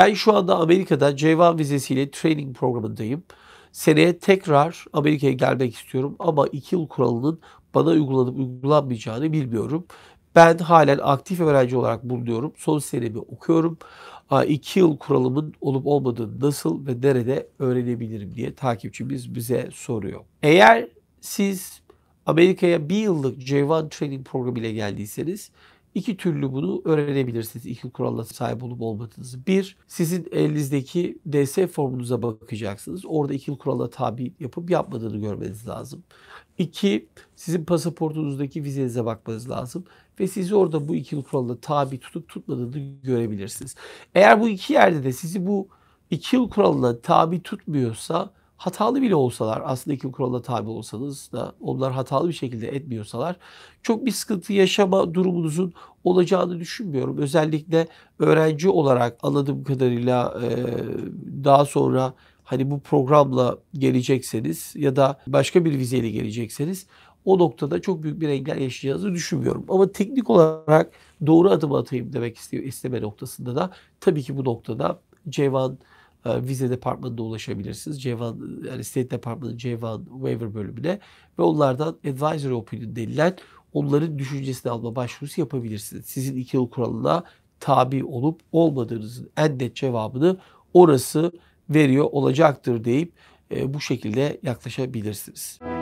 Ben şu anda Amerika'da J1 vizesiyle training programındayım. Seneye tekrar Amerika'ya gelmek istiyorum ama 2 yıl kuralının bana uygulanıp uygulanmayacağını bilmiyorum. Ben halen aktif öğrenci olarak bulunuyorum. Son senemi okuyorum. 2 yıl kuralımın olup olmadığını nasıl ve nerede öğrenebilirim diye takipçimiz bize soruyor. Eğer siz Amerika'ya 1 yıllık J1 training programı ile geldiyseniz İki türlü bunu öğrenebilirsiniz. İki kurala sahip olup olmadığınızı. Bir, sizin elinizdeki DS formunuza bakacaksınız. Orada iki kurala tabi yapıp yapmadığını görmeniz lazım. İki, sizin pasaportunuzdaki vizenize bakmanız lazım. Ve sizi orada bu iki kurala tabi tutup tutmadığını görebilirsiniz. Eğer bu iki yerde de sizi bu iki yıl kuralına tabi tutmuyorsa, hatalı bile olsalar, aslında iki yıl kuralına tabi olsanız da onlar hatalı bir şekilde etmiyorsalar çok bir sıkıntı yaşama durumunuzun olacağını düşünmüyorum. Özellikle öğrenci olarak anladığım kadarıyla daha sonra hani bu programla gelecekseniz ya da başka bir vizeyle gelecekseniz o noktada çok büyük bir engel yaşayacağınızı düşünmüyorum. Ama teknik olarak doğru adım atayım demek isteme noktasında da tabii ki bu noktada C1 vize departmanına ulaşabilirsiniz. C1 yani State Department'ın C1 waiver bölümüne ve onlardan advisory opinion denilen onların düşüncesini alma başvurusu yapabilirsiniz. Sizin 2 yıl kuralına tabi olup olmadığınızın en net cevabını orası veriyor olacaktır deyip bu şekilde yaklaşabilirsiniz.